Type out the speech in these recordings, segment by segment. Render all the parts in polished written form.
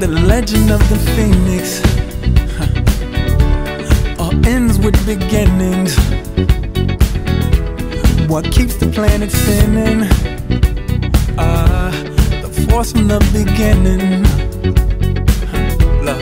The legend of the phoenix all ends with beginnings. What keeps the planet spinning? The force from the beginning. Love.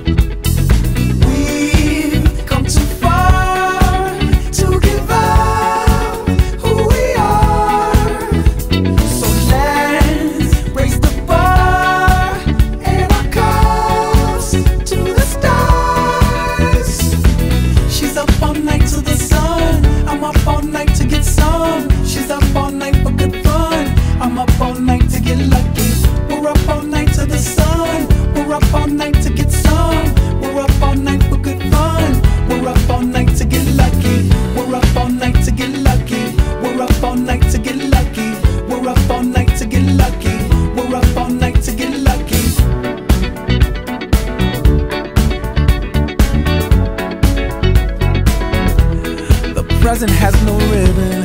We've come too far to give up who we are. So let's raise the bar and our cups to the stars. She's up all night to the sun. I'm up all night to get some. She's up all night for good fun. I'm up all night to get lucky. We're up all night to the sun. We're up all night to get some. We're up all night for good fun. We're up all night to get lucky. We're up all night to get lucky. We're up all night to get lucky. We're up all night to get lucky. We're up all night to get lucky. The present has no ribbon.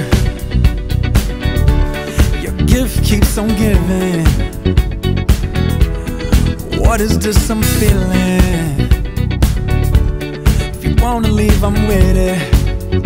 Your gift keeps on giving. What is this I'm feeling? If you wanna leave, I'm with it.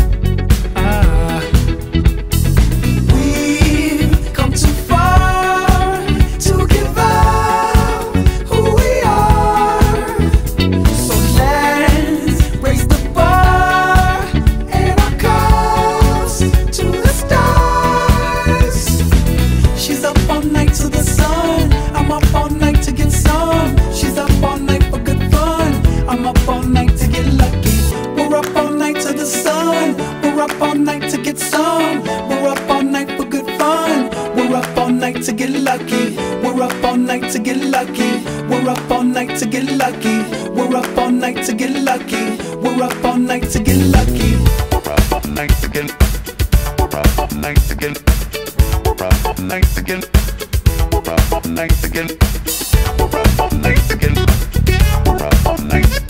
We've come too far to give up who we are. So let's raise the bar and our cups to the stars. She's up all night to the sun. I'm up all night to get some. She's up all night for good fun. I'm up all night to get lucky. We're up all night to the sun. We're up all night to get some. We're up all night for good fun. We're up all night to get lucky. We're up all night to get lucky. We're up all night to get lucky. We're up all night to get lucky. We're up all night to get lucky. We're up all night to get. We're up all night to get. We're up all night to get. We're up all night to get. We're up all night to get. We're up all night.